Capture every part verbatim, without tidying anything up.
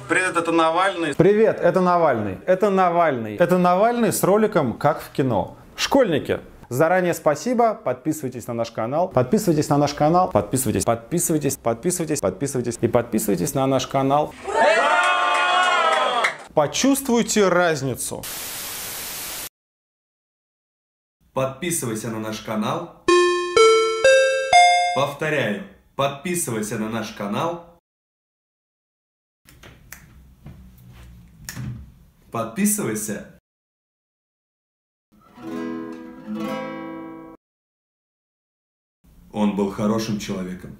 Привет, это Навальный. Привет, это Навальный. Это Навальный. Это Навальный с роликом «Как в кино». Школьники, заранее спасибо. Подписывайтесь на наш канал. Подписывайтесь на наш канал. Подписывайтесь, подписывайтесь, подписывайтесь, подписывайтесь и подписывайтесь на наш канал. Почувствуйте разницу. Подписывайся на наш канал. Повторяю, подписывайся на наш канал. Подписывайся. Он был хорошим человеком.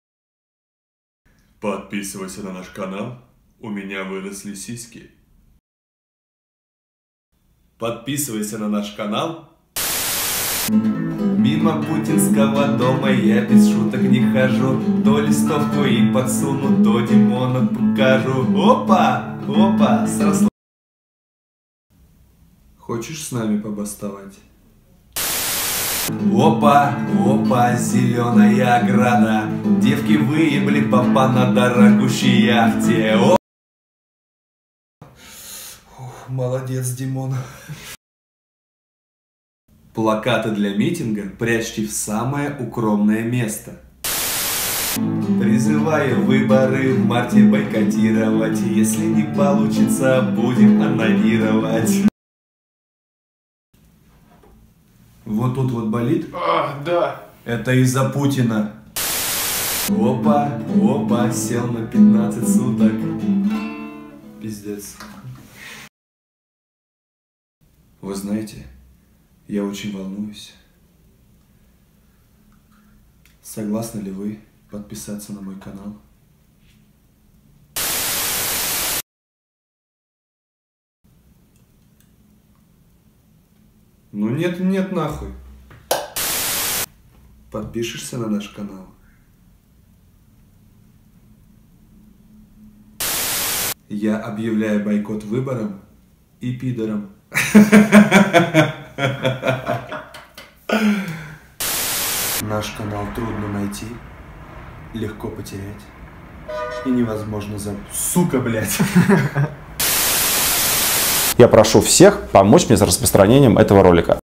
Подписывайся на наш канал. У меня выросли сиськи. Подписывайся на наш канал. Мимо путинского дома я без шуток не хожу. То листовку им подсуну, то Димона покажу. Опа! Опа! Сросло. Хочешь с нами побастовать? Опа! Опа! Зеленая ограда. Девки выебли папа на дорогущей яхте. О! Ух, молодец, Димон. Плакаты для митинга прячьте в самое укромное место. Призываю выборы в марте бойкотировать. Если не получится, будем анонировать. Вот тут вот болит? А, да. Это из-за Путина. Опа, опа, сел на пятнадцать суток. Пиздец. Вы знаете, я очень волнуюсь. Согласны ли вы подписаться на мой канал? Ну нет, нет, нахуй. Подпишешься на наш канал? Я объявляю бойкот выборам и пидорам. Наш канал трудно найти, легко потерять и невозможно забыть. Сука, блядь. Я прошу всех помочь мне с распространением этого ролика.